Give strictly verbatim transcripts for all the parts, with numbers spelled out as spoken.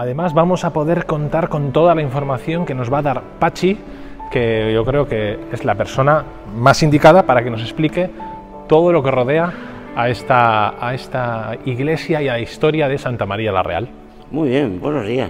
Además vamos a poder contar con toda la información que nos va a dar Pachi, que yo creo que es la persona más indicada para que nos explique todo lo que rodea a esta, a esta iglesia y a la historia de Santa María la Real. Muy bien, buenos días.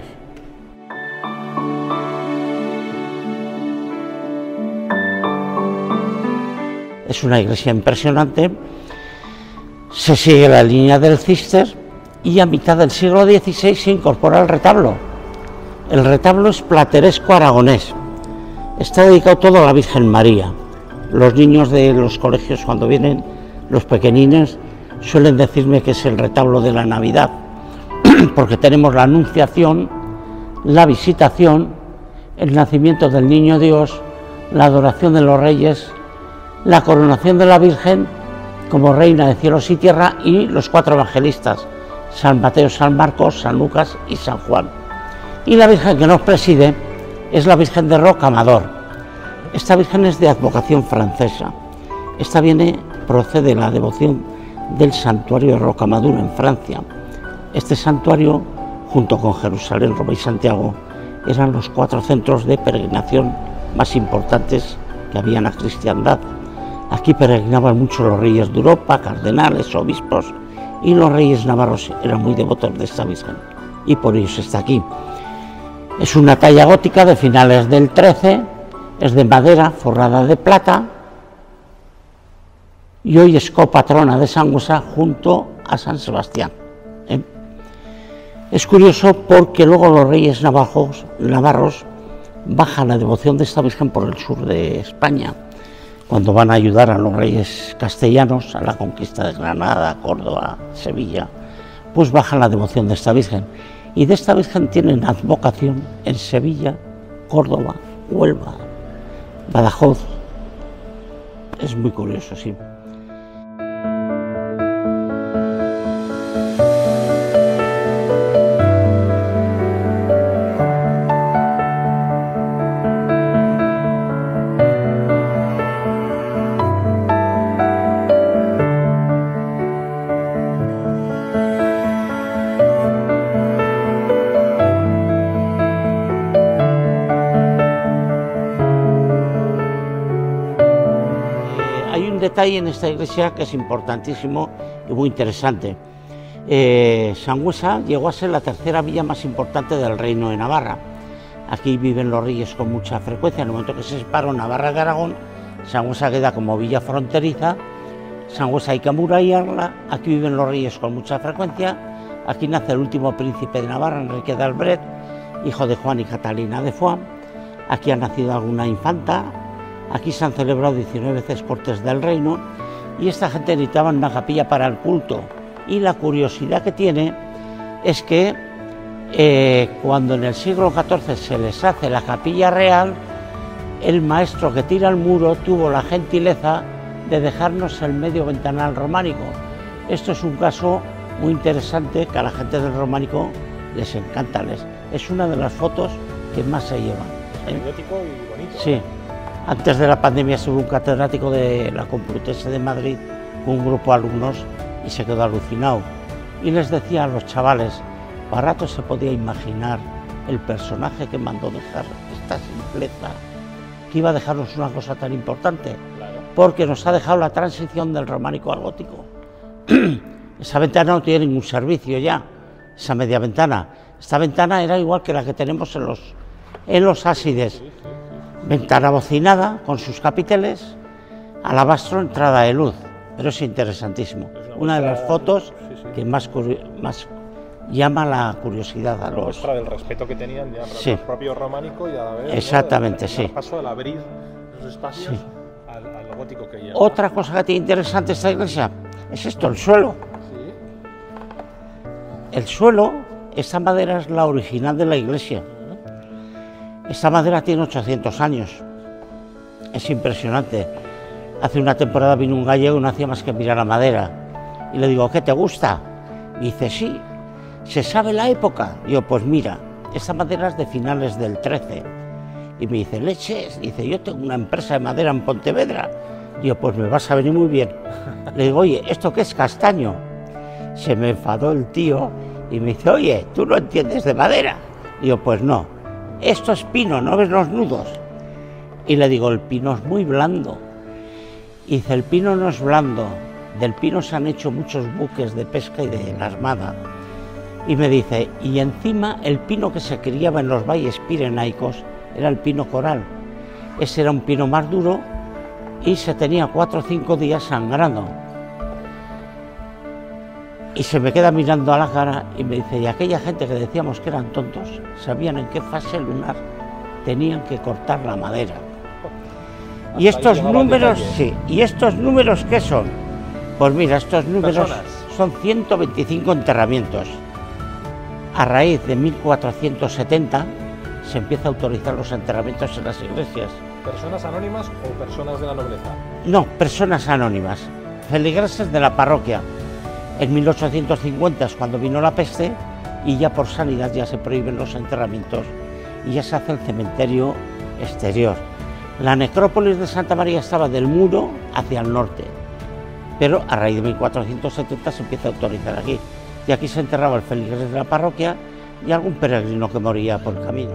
Es una iglesia impresionante, se sigue la línea del Císter y a mitad del siglo dieciséis se incorpora el retablo. El retablo es plateresco aragonés, está dedicado todo a la Virgen María. Los niños de los colegios cuando vienen, los pequeñines, suelen decirme que es el retablo de la Navidad, porque tenemos la Anunciación, la Visitación, el nacimiento del Niño Dios, la adoración de los Reyes, la coronación de la Virgen como Reina de cielos y tierra y los cuatro evangelistas, San Mateo, San Marcos, San Lucas y San Juan. Y la Virgen que nos preside es la Virgen de Rocamadour. Esta Virgen es de advocación francesa. Esta viene, procede de la devoción del santuario de Rocamadour en Francia. Este santuario, junto con Jerusalén, Roma y Santiago, eran los cuatro centros de peregrinación más importantes que había en la cristiandad. Aquí peregrinaban mucho los reyes de Europa, cardenales, obispos, y los reyes navarros eran muy devotos de esta Virgen, y por ello está aquí. Es una talla gótica de finales del trece, es de madera forrada de plata, y hoy es copatrona de Sangüesa junto a San Sebastián. ¿eh? Es curioso porque luego los reyes navarros, navarros bajan la devoción de esta Virgen por el sur de España, cuando van a ayudar a los reyes castellanos a la conquista de Granada, Córdoba, Sevilla, pues bajan la devoción de esta Virgen. Y de esta Virgen tienen advocación en Sevilla, Córdoba, Huelva, Badajoz. Es muy curioso, sí. Detalle en esta iglesia que es importantísimo y muy interesante. Eh, Sangüesa llegó a ser la tercera villa más importante del Reino de Navarra. Aquí viven los reyes con mucha frecuencia. En el momento que se separó Navarra de Aragón, Sangüesa queda como villa fronteriza. Sangüesa hay que amurallarla. Aquí viven los reyes con mucha frecuencia. Aquí nace el último príncipe de Navarra, Enrique de Albret, hijo de Juan y Catalina de Foix. Aquí ha nacido alguna infanta. Aquí se han celebrado diecinueve veces cortes del reino y esta gente necesitaba una capilla para el culto. Y la curiosidad que tiene es que eh, cuando en el siglo catorce se les hace la capilla real, el maestro que tira el muro tuvo la gentileza de dejarnos el medio ventanal románico. Esto es un caso muy interesante que a la gente del románico les encanta. Les, es una de las fotos que más se llevan. Es anecdótico y bonito. Sí. Antes de la pandemia estuvo un catedrático de la Complutense de Madrid con un grupo de alumnos y se quedó alucinado. Y les decía a los chavales, para rato se podía imaginar el personaje que mandó dejar esta simpleza, que iba a dejarnos una cosa tan importante, porque nos ha dejado la transición del románico al gótico. Esa ventana no tiene ningún servicio ya, esa media ventana. Esta ventana era igual que la que tenemos en los, en los ábsides. Ventana bocinada con sus capiteles, alabastro, entrada de luz, pero es interesantísimo. Es una, una de las fotos sí, sí. que más, más llama la curiosidad a los... Muestra del respeto que tenían ya para sí. los propios románicos y a la vez... Exactamente, ¿no? sí. El paso al abrir los espacios sí. al, al gótico que lleva. Otra cosa que tiene interesante esta iglesia es esto, el suelo. ¿Sí? El suelo, esta madera es la original de la iglesia. Esta madera tiene ochocientos años, es impresionante. Hace una temporada vino un gallego y no hacía más que mirar la madera. Y le digo, ¿qué te gusta? Y dice, sí, ¿se sabe la época? Y yo, pues mira, esta madera es de finales del trece. Y me dice, leches, dice, yo tengo una empresa de madera en Pontevedra. Y yo, pues me vas a venir muy bien. Le digo, oye, ¿esto qué es castaño? Se me enfadó el tío y me dice, oye, tú no entiendes de madera. Digo, pues no, esto es pino, ¿no ves los nudos? Y le digo, el pino es muy blando. Y dice, el pino no es blando, del pino se han hecho muchos buques de pesca y de la armada. Y me dice, y encima el pino que se criaba en los valles pirenaicos era el pino coral. Ese era un pino más duro y se tenía cuatro o cinco días sangrando. Y se me queda mirando a la cara y me dice, y aquella gente que decíamos que eran tontos, sabían en qué fase lunar tenían que cortar la madera. Y estos números, sí, ¿y estos números qué son? Pues mira, estos números son ciento veinticinco enterramientos. A raíz de mil cuatrocientos setenta se empieza a autorizar los enterramientos en las iglesias. ¿Personas anónimas o personas de la nobleza? No, personas anónimas, feligreses de la parroquia. En mil ochocientos cincuenta es cuando vino la peste y ya por sanidad ya se prohíben los enterramientos y ya se hace el cementerio exterior. La necrópolis de Santa María estaba del muro hacia el norte, pero a raíz de mil cuatrocientos setenta se empieza a autorizar aquí. Y aquí se enterraba el feligrés de la parroquia y algún peregrino que moría por el camino.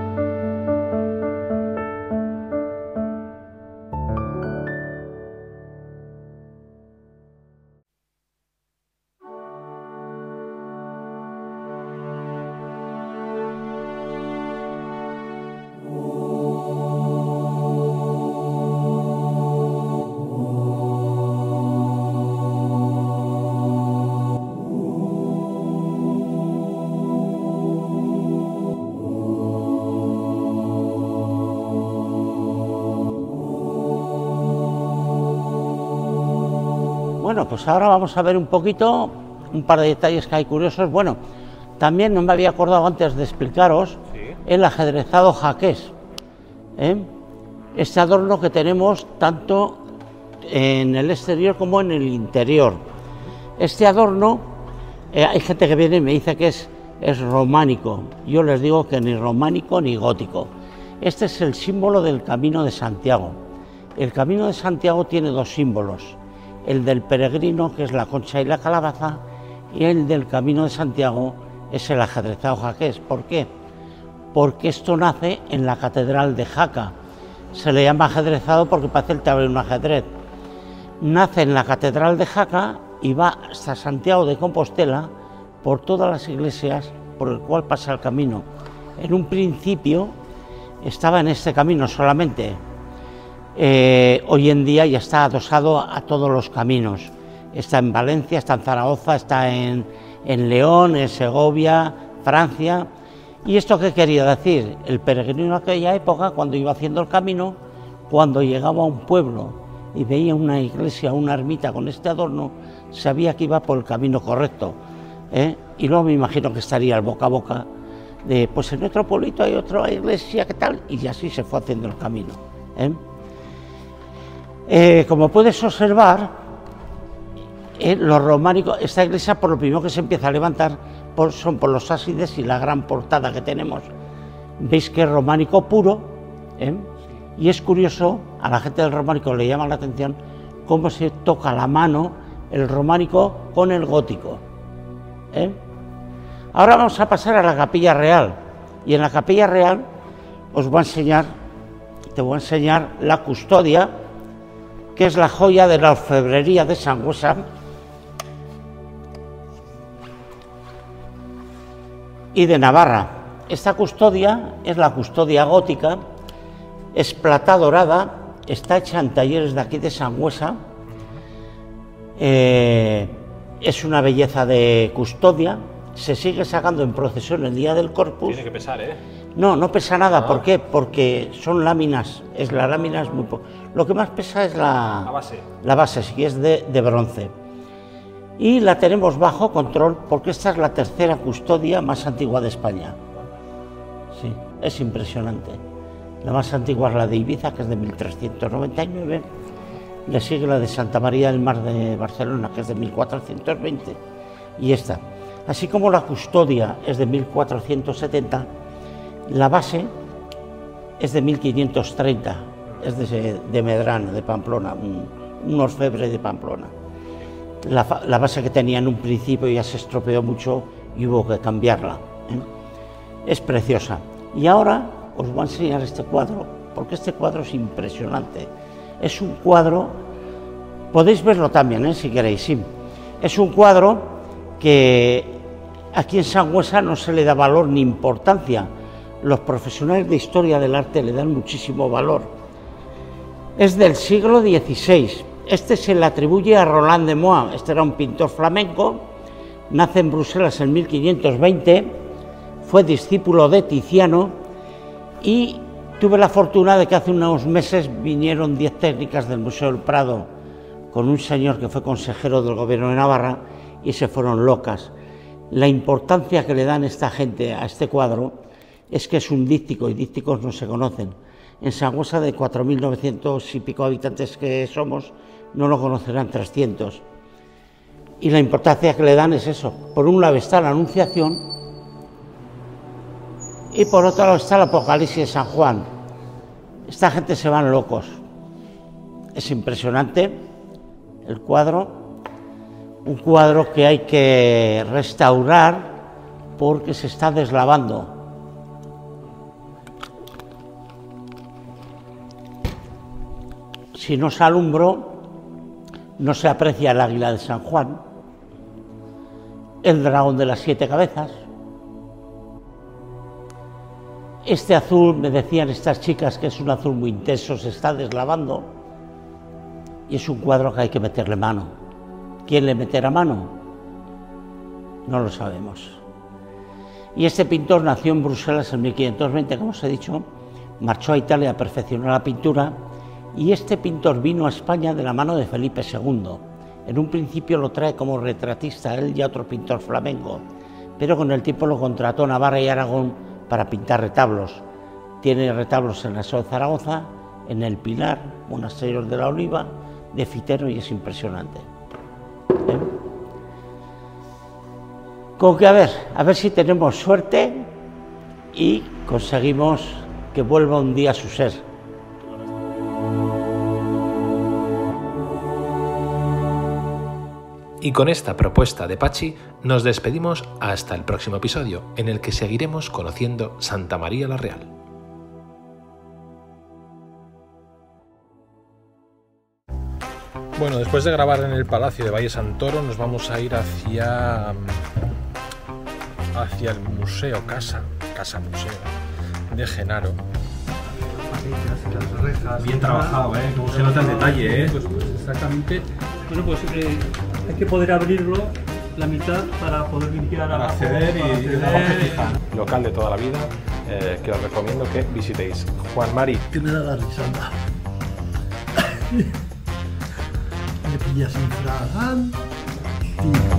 Bueno, pues ahora vamos a ver un poquito, un par de detalles que hay curiosos. Bueno, también no me había acordado antes de explicaros ¿sí? el ajedrezado jaqués. ¿eh? Este adorno que tenemos tanto en el exterior como en el interior. Este adorno, eh, hay gente que viene y me dice que es, es románico. Yo les digo que ni románico ni gótico. Este es el símbolo del Camino de Santiago. El Camino de Santiago tiene dos símbolos. El del peregrino, que es la concha y la calabaza, y el del Camino de Santiago es el ajedrezado jaqués. ¿Por qué? Porque esto nace en la Catedral de Jaca. Se le llama ajedrezado porque parece el tablero de un ajedrez. Nace en la Catedral de Jaca y va hasta Santiago de Compostela por todas las iglesias por el cual pasa el camino. En un principio estaba en este camino solamente. Eh, hoy en día ya está adosado a todos los caminos. Está en Valencia, está en Zaragoza, está en, en León, en Segovia, Francia. ¿Y esto qué quería decir? El peregrino en aquella época, cuando iba haciendo el camino, cuando llegaba a un pueblo y veía una iglesia, una ermita con este adorno, sabía que iba por el camino correcto. ¿eh? Y luego me imagino que estaría el boca a boca de, pues en otro pueblito hay otra iglesia, ¿qué tal? Y así se fue haciendo el camino. ¿eh? Eh, como puedes observar, eh, los románicos, esta iglesia por lo primero que se empieza a levantar por, son por los ábsides y la gran portada que tenemos. Veis que es románico puro, ¿eh? y es curioso, a la gente del románico le llama la atención cómo se toca la mano el románico con el gótico. ¿eh? Ahora vamos a pasar a la Capilla Real, y en la Capilla Real os voy a enseñar, te voy a enseñar la custodia, que es la joya de la orfebrería de Sangüesa y de Navarra. Esta custodia es la custodia gótica, es plata dorada, está hecha en talleres de aquí de Sangüesa, eh, es una belleza de custodia, se sigue sacando en procesión el día del Corpus. Tiene que pesar, ¿eh? No, no pesa nada. Ah. ¿Por qué? Porque son láminas, es la lámina es muy poco. Lo que más pesa es la, la base. La base, sí, es de, de bronce. Y la tenemos bajo control porque esta es la tercera custodia más antigua de España. Sí, es impresionante. La más antigua es la de Ibiza, que es de mil trescientos noventa y nueve. Le sigue la de Santa María del Mar de Barcelona, que es de mil cuatrocientos veinte. Y esta. Así como la custodia es de mil cuatrocientos setenta, la base es de mil quinientos treinta, es de, de Medrano, de Pamplona, un, un orfebre de Pamplona. La, la base que tenía en un principio ya se estropeó mucho y hubo que cambiarla. ¿eh? es preciosa. Y ahora os voy a enseñar este cuadro, porque este cuadro es impresionante. Es un cuadro, podéis verlo también, ¿eh? Si queréis, sí. Es un cuadro que aquí en Sangüesa no se le da valor ni importancia. Los profesionales de historia del arte le dan muchísimo valor. Es del siglo dieciséis. Este se le atribuye a Roland de Moix. Este era un pintor flamenco, nace en Bruselas en mil quinientos veinte, fue discípulo de Tiziano y tuve la fortuna de que hace unos meses vinieron diez técnicas del Museo del Prado con un señor que fue consejero del gobierno de Navarra y se fueron locas. La importancia que le dan esta gente a este cuadro es que es un díptico y dípticos no se conocen. En Sangüesa, de cuatro mil novecientos y pico habitantes que somos, no lo conocerán trescientos. Y la importancia que le dan es eso. Por un lado está la Anunciación y por otro lado está el Apocalipsis de San Juan. Esta gente se van locos. Es impresionante el cuadro, un cuadro que hay que restaurar porque se está deslavando. Si no se alumbro, no se aprecia el águila de San Juan, el dragón de las siete cabezas. Este azul, me decían estas chicas que es un azul muy intenso, se está deslavando y es un cuadro que hay que meterle mano. ¿Quién le meterá mano? No lo sabemos. Y este pintor nació en Bruselas en mil quinientos veinte, como os he dicho, marchó a Italia a perfeccionar la pintura y este pintor vino a España de la mano de Felipe segundo. En un principio lo trae como retratista, él y otro pintor flamenco, pero con el tiempo lo contrató Navarra y Aragón para pintar retablos. Tiene retablos en la Seo de Zaragoza, en el Pilar, Monasterios de la Oliva, de Fitero, y es impresionante. ¿Eh? Con que a ver, a ver si tenemos suerte y conseguimos que vuelva un día a su ser. Y con esta propuesta de Pachi nos despedimos hasta el próximo episodio, en el que seguiremos conociendo Santa María la Real. Bueno, después de grabar en el Palacio de Valle Santoro, nos vamos a ir hacia hacia el museo Casa, Casa Museo de Genaro. Las rejas, bien trabajado, ¿eh? Como se nota el detalle, ¿eh? Pues, pues exactamente. Bueno, pues eh, hay que poder abrirlo la mitad para poder limpiar Para abajo, acceder y, para y de abajo fija. Local de toda la vida, eh, que os recomiendo que visitéis. Juan Mari. Que me da la risa, anda. Me pillas infragante.